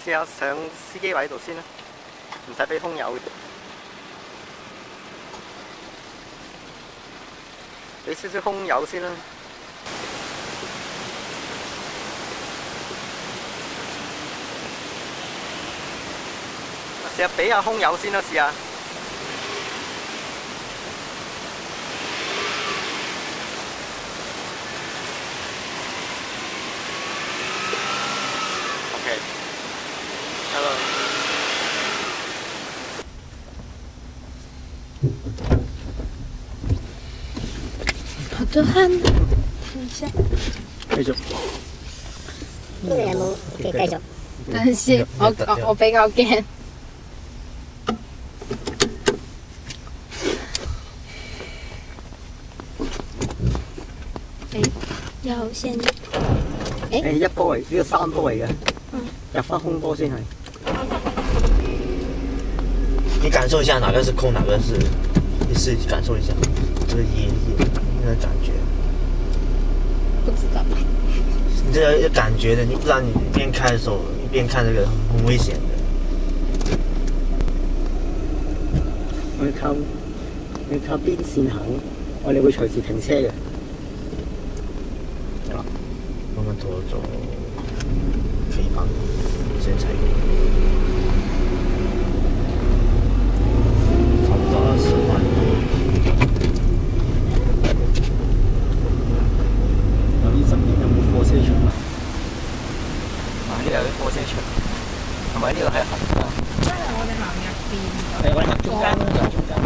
試下上司機位度先啦，唔使俾空油嘅，俾少少空油先啦。試下俾下空油先啦，試下。OK， hello。 好多汗啊！等一下。 繼續。 呢個有冇？繼續。等陣先，我比較驚。有先。 一波嚟，呢個3波嚟嘅。入翻空波先係。 你感受一下哪个是空，哪个是，你试感受一下这个烟那个感觉。 不知道。 你这个有感觉的，你不然你一边开的时候一边看这个很危险的。 我要靠邊線行，我哋會隨時停車嘅。 慢慢拖走，可以放，先踩。差不多20万。 有呢10年有冇貨車場啊？呢度有啲貨車場，同埋呢度係行啊。 即係我哋行入邊。 係我哋行中間咯，就係中間。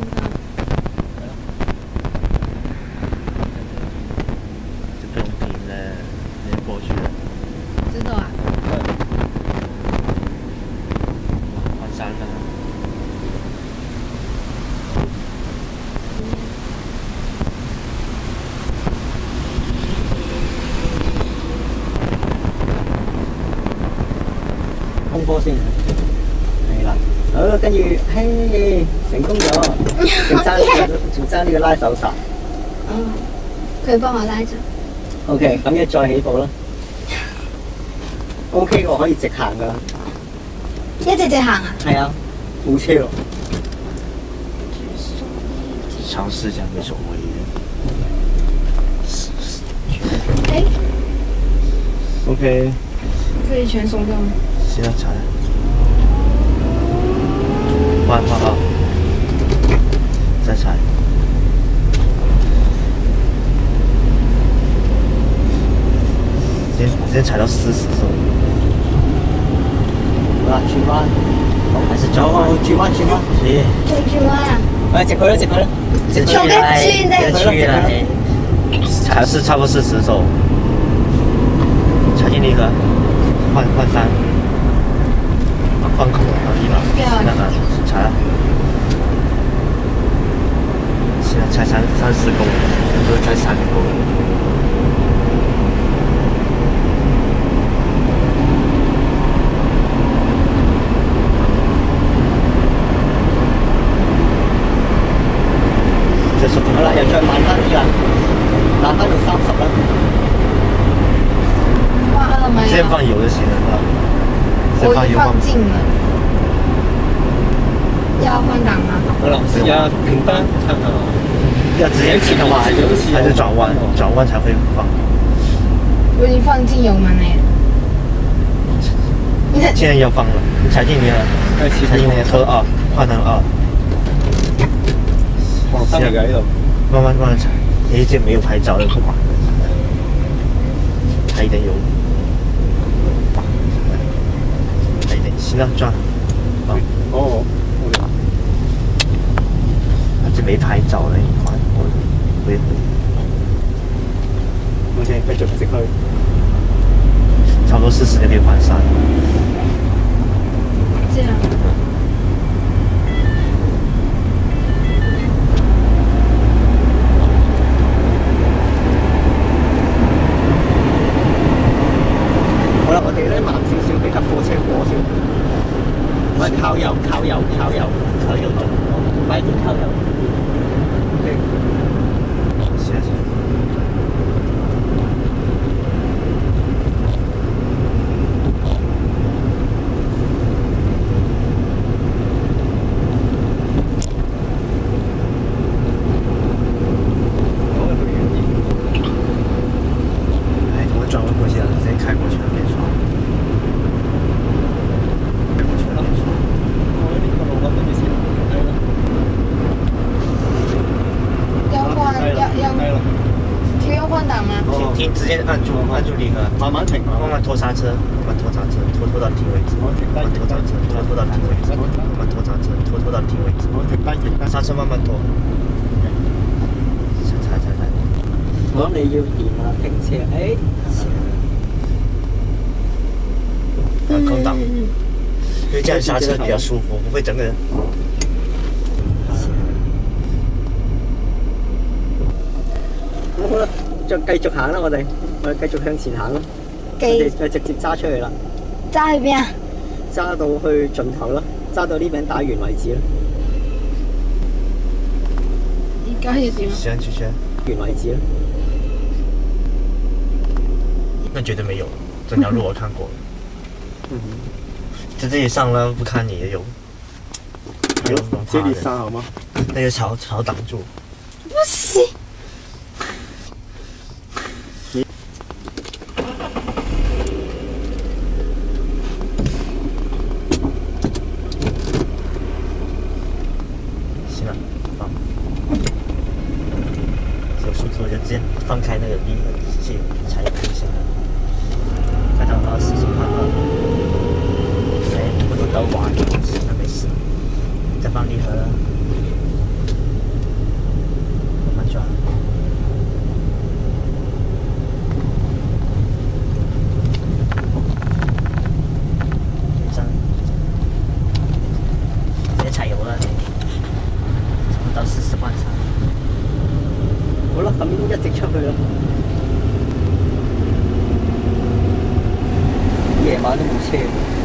这不用停了，直接过去了。 知道啊。 换山了。 空波先，係啦。好，跟住，嘿，成功咗，仲爭呢個拉手剎。 可以幫我拉着。 OK， 咁一再起步啦。OK 喎，可以直行噶啦。 一直行啊？ 係啊，冇車喎。 嘗試一下沒所謂哎。 OK。 可以全鬆掉嗎？ 現在踩。換啊！再踩。先踩到40手。 好啦，轉彎，還是轉彎？轉彎，轉彎。 行。 轉彎啊！ 直去啦，直去啦。 直去啦，踩是差不多40手。踩進那個，換山，換口可以了。那個踩了。現在才30公里，都才3公里。好啦，又再慢翻啲啦，慢翻到30啦。 放2沒有？ 先放油就行了， 我已經放盡了。要換擋嗎？ 好啦，要平翻， 要直接騎的話，還是轉彎才會放。 我已經放進油門了。 現在要放了，你踩進你的，踩進你的車2，換成2。 放3個喺度。 慢慢踩，這沒有拍照的不管，踩一點油，踩一點，行了轉， 哦， 這沒拍照的，你換回。 OK，繼續直去， 差不多40就可以換山。 這樣。 我哋咧慢少少，俾架貨車過先。我係靠右，快啲靠右。OK。 謝謝。 停要换挡吗？ 停，直接按住离合， 慢慢停， 慢慢拖刹车，慢慢拖刹车，拖到停为止，慢慢拖刹车，拖到停为止，慢慢拖刹車，拖到停为止。停，刹車慢慢拖。踩。 我諗你要電啊，停車， 空檔，因為這樣剎車比較舒服，不會整個人。 咁好啦，再繼續行啦，我哋繼續向前行咯。我哋就直接揸出去啦。 揸去邊啊？ 揸到去盡頭啦，揸到呢邊打完為止啦。 而家要點啊？ 行，繼續。 完為止啦。 那絕對沒有，這條路我看過。在這裡上了不看你也有這裡上好嗎？ 那個橋擋住。 不行。 行了，放。有速度就直接放開那個離合器，踩一下。快到到40趴了。不都玩，那沒事。再放離合，慢慢轉。直接踩油了，到40萬上。 好啦，咁一直出去啦。夜晚都冇車。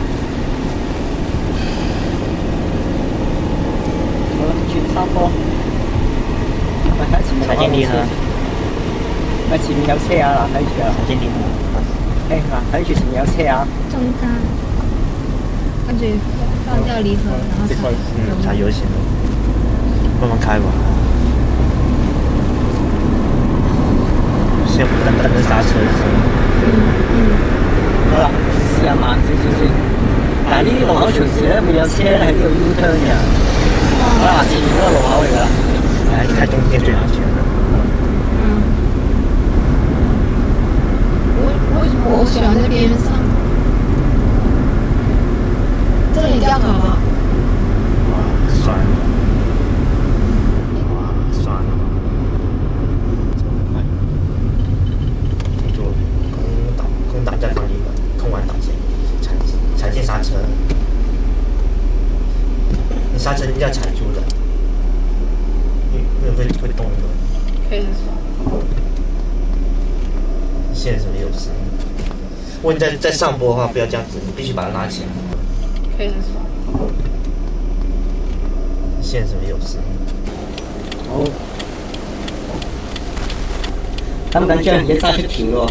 好啦，轉三波。咪睇前面。 踩進離合。 咪前面有車啊！嗱，睇住啊。 踩進離合。 嗱，睇住前面有車啊。 中單，跟住放掉離合，然後踩油行了，慢慢開吧。先等着剎車先。 好啦，試下慢少少先。但係呢啲路口隨時咧會有車喺呢度 U turn 嘅。好啦，前面嗰個路口嚟㗎啦。 開中間最安全的。 為什麼我喜歡在邊上？這裡掉頭啊！ 算了。停住，空檔再放離合，空完檔先踩進剎車。你剎車一定要踩住的，因為會動的。 可以說。 線什麼有事？如果你在上坡的話，不要這樣子，你必須把它拿起來。 可以說。 線什麼有事？ 好。緊唔緊張？而家揸出田喎。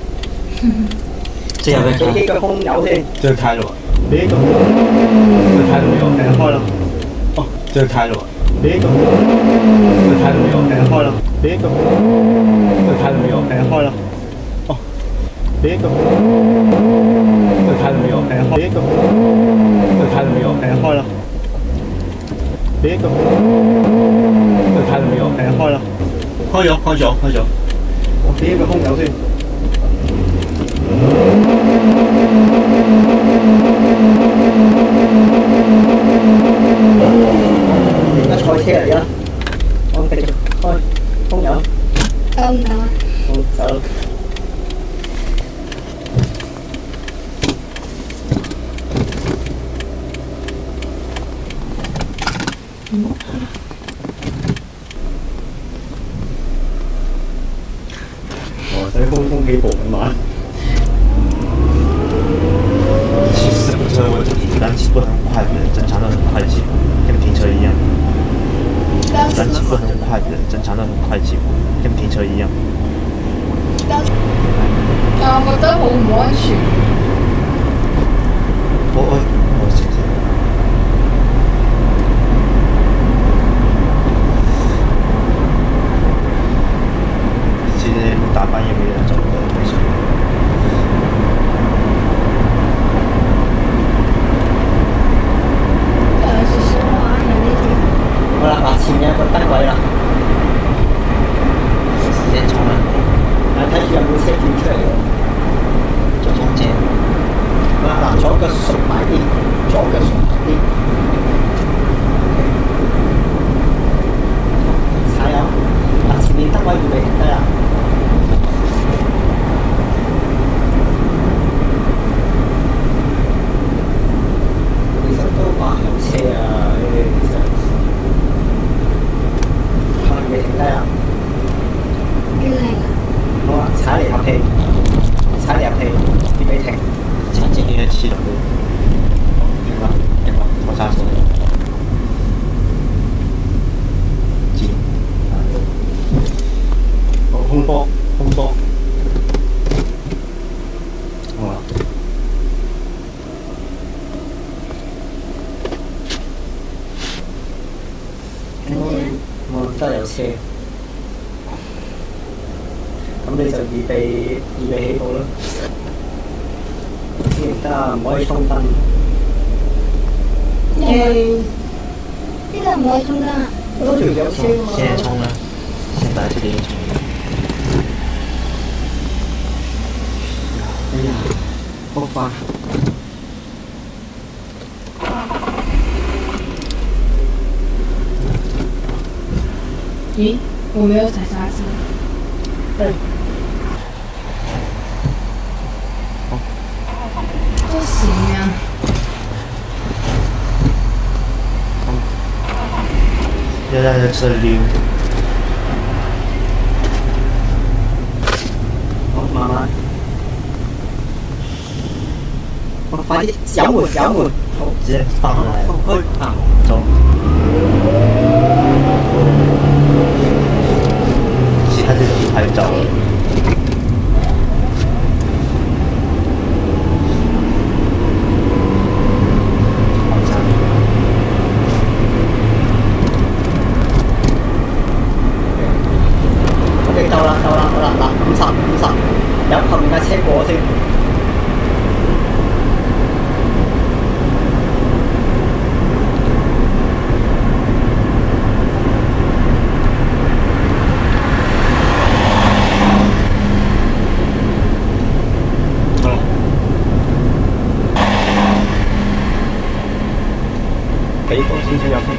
這樣俾幾個空油先。 這個開了吧？ 俾個。 這個開了沒有？ 開了。 哦，這個開了吧？ 俾個。 這個開了沒有？ 開了。俾個。 這個開了沒有？ 開了。哦。俾個。 這個開了沒有？ 俾個。 這個開了沒有？ 開了。俾個。 這個開了沒有？ 開了。 開油。 我俾個空油先。而家賽車嚟㗎，我繼續開空油。 等唔等啊？ 好，走。在空氣部很慢。 其實不是問題，但起步很快的人，正常都很快起步，跟停車一樣。但起步很快的人，正常都很快起步，跟停車一樣。 但我覺得好唔安全。 我謝謝。其實大半夜沒人走的，沒事。 好啦，嗱，前面有個燈位啦。 波，風波。好啦。我真係有車，咁你就預備起步啦。而家唔可以衝燈。 呢個唔可以衝燈啊！ 嗰條有車嘛。 現在衝了，現在這邊衝。 哎呀，好快！ 咦，我沒有踩剎車。 對。 不行啊！ 現在的車溜。 好，慢慢。快啲，油門，油門。好， 直接放上來。 去啊， 走。他這個拍照了。 OK，到啦，嗱，50，由後面架車過先。幾多先至有先？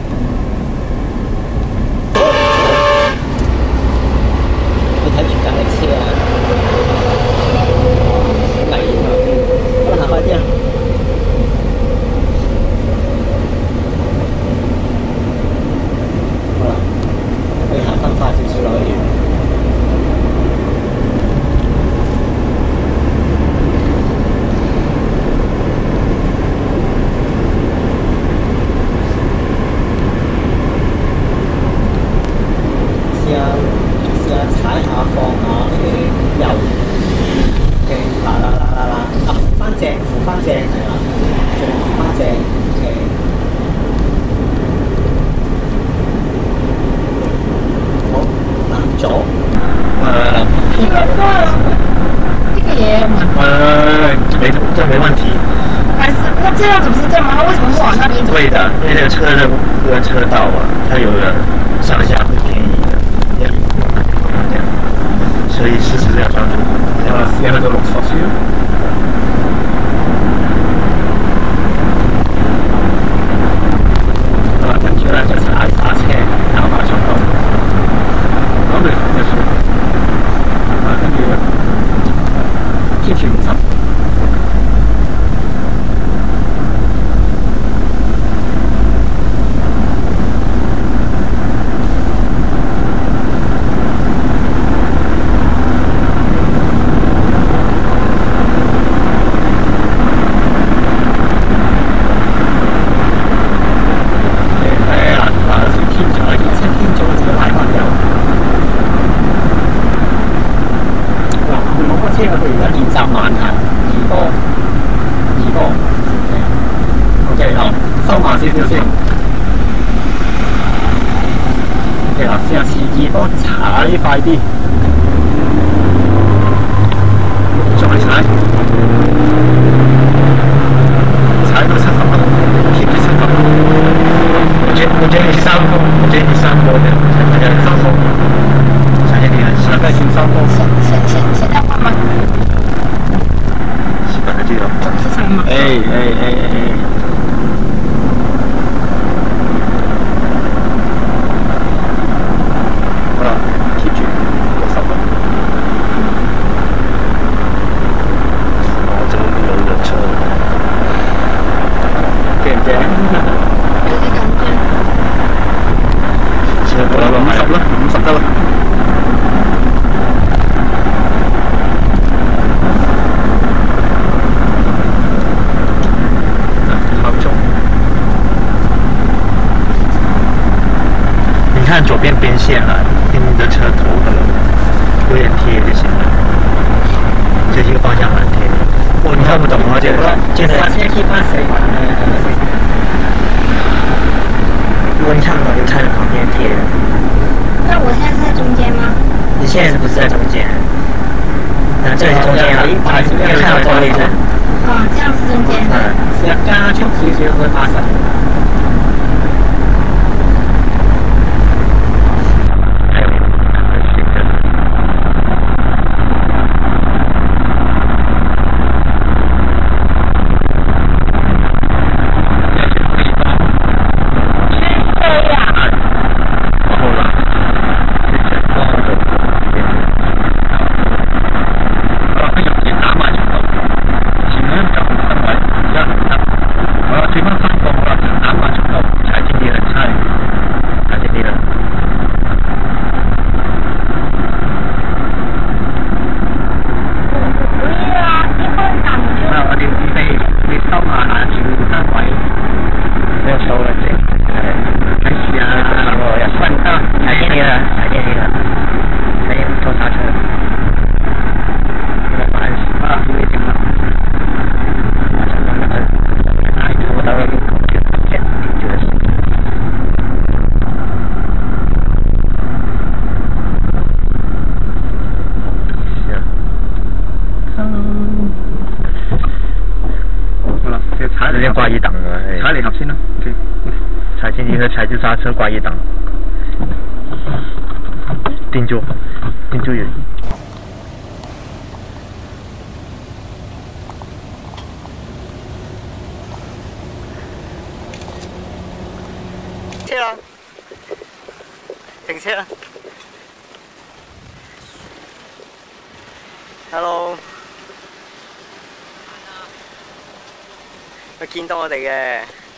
你睇住隔離車啊！危險啊！咁行快啲啊！好啦，你行翻快少少落去。踩下放下呢啲油嘅扶翻正係啦，仲扶翻正嘅。好，嗱左。 這個也有嗎？ 這沒問題。 還是那這樣子不是正嗎？為什麼不往那邊走？ 對的，因為這個車的這個車道啊，它有的上下會偏移的。所以事實要專注。試下就落錯先。跟住咧就踩剎車，減慢速度。咁你就算。跟住貼住50。踩快啲，再踩，踩到70分，貼住70分。我覺得你3波，的，3波，踩下你大概先3波。 現在換嗎？ 是本來就有。 是什麼？ 看左邊邊線了，跟你的車頭的了。 贴就行了。这几个方向蛮贴的。如果你看不懂的话，就刹车贴翻水管如果你看不懂，就看着旁边贴的。 那我现在是在中间吗？ 你现在是不是在中间？那这里是中间啊，你有看到这个位置？ 这样是中间。 是要加速少少會發生。 挂一档啊！踩離合先啦 ，OK。踩進去，踩住剎車，掛一檔，定住人。車啦，停車啦。Hello。佢見到我哋嘅。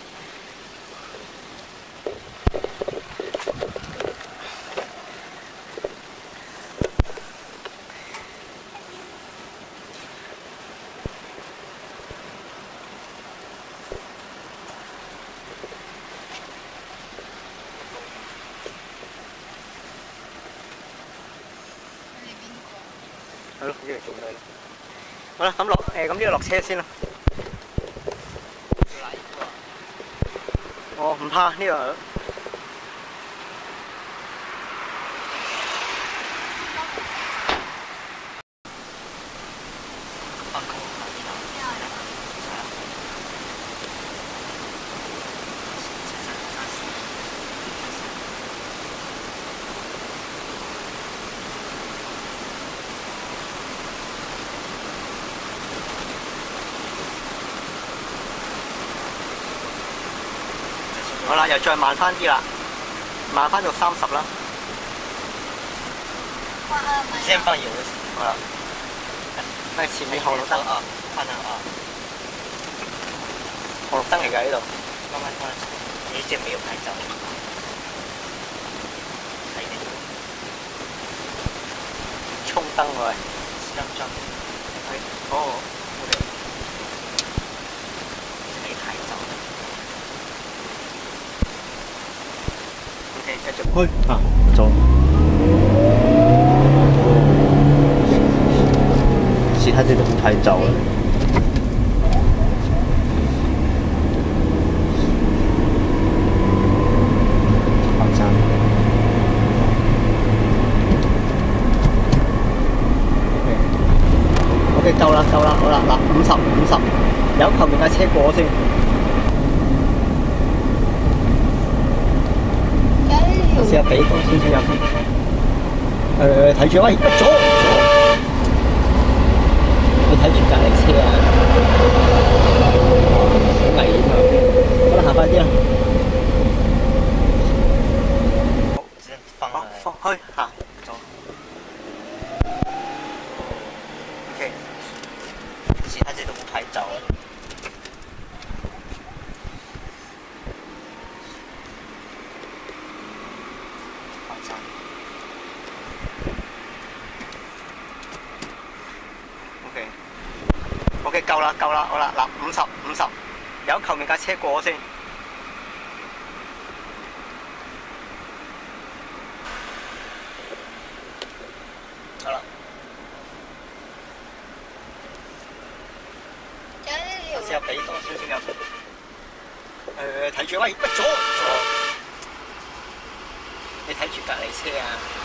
係咯，呢度做咩？好啦，咁咁呢度落車先啦。哦，唔怕呢度。好啦，又再慢翻啲啦，慢翻到30啦。先放油。好啦，那前面紅綠燈啊，翻啊！紅綠燈嚟㗎呢度。慢慢開，你這沒有拍照。衝燈喎，雙。哦。沒拍照。OK， 繼續去啊，走。其他這都不拍照了。好像。OK， 夠啦，好啦，嗱，50，由後面架車過先。試下俾多少少入先。睇住，喂，左。你睇住隔離車啊，好危險啊！好啦，行快啲啦。好，放開，行，走。OK， 其他這都不拍照了。OK， 夠啦，好啦，嗱，50，由後面架車過先。好啦， 又俾多少少油。睇住喂，左，你睇住隔離車啊！